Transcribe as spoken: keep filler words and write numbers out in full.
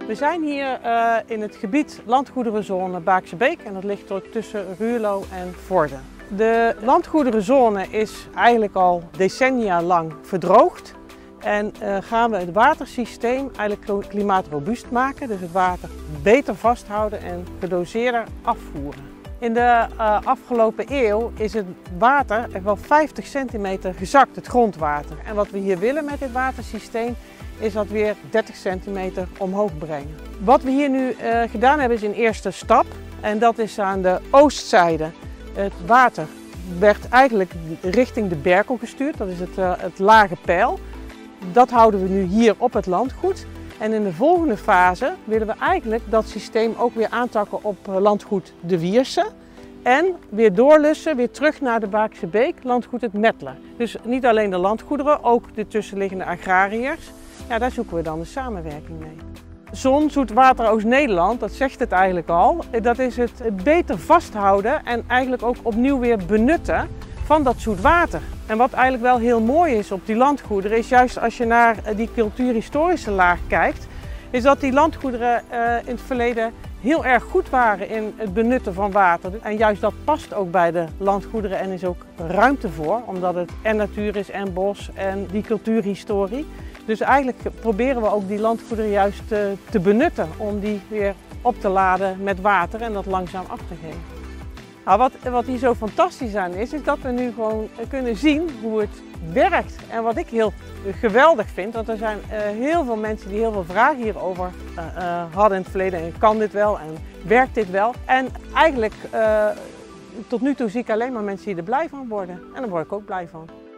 We zijn hier uh, in het gebied landgoederenzone Baakse Beek en dat ligt ook tussen Ruurlo en Vorden. De landgoederenzone is eigenlijk al decennia lang verdroogd en uh, gaan we het watersysteem eigenlijk klimaatrobuust maken, dus het water beter vasthouden en gedoseerder afvoeren. In de uh, afgelopen eeuw is het water echt wel vijftig centimeter gezakt, het grondwater. En wat we hier willen met dit watersysteem is dat weer dertig centimeter omhoog brengen. Wat we hier nu uh, gedaan hebben is een eerste stap en dat is aan de oostzijde. Het water werd eigenlijk richting de Berkel gestuurd, dat is het, uh, het lage peil. Dat houden we nu hier op het landgoed. En in de volgende fase willen we eigenlijk dat systeem ook weer aantakken op landgoed De Wierse. En weer doorlussen, weer terug naar de Baakse Beek, landgoed Het Metler. Dus niet alleen de landgoederen, ook de tussenliggende agrariërs. Ja, daar zoeken we dan de samenwerking mee. Zon, Zoet Water Oost-Nederland, dat zegt het eigenlijk al. Dat is het beter vasthouden en eigenlijk ook opnieuw weer benutten van dat zoet water. En wat eigenlijk wel heel mooi is op die landgoederen, is juist als je naar die cultuurhistorische laag kijkt, is dat die landgoederen uh, in het verleden heel erg goed waren in het benutten van water. En juist dat past ook bij de landgoederen en is ook ruimte voor, omdat het en natuur is en bos en die cultuurhistorie. Dus eigenlijk proberen we ook die landgoederen juist uh, te benutten om die weer op te laden met water en dat langzaam af te geven. Nou, wat, wat hier zo fantastisch aan is, is dat we nu gewoon kunnen zien hoe het werkt. En wat ik heel geweldig vind, want er zijn uh, heel veel mensen die heel veel vragen hierover uh, uh, hadden in het verleden. En kan dit wel en werkt dit wel? En eigenlijk uh, tot nu toe zie ik alleen maar mensen die er blij van worden. En daar word ik ook blij van.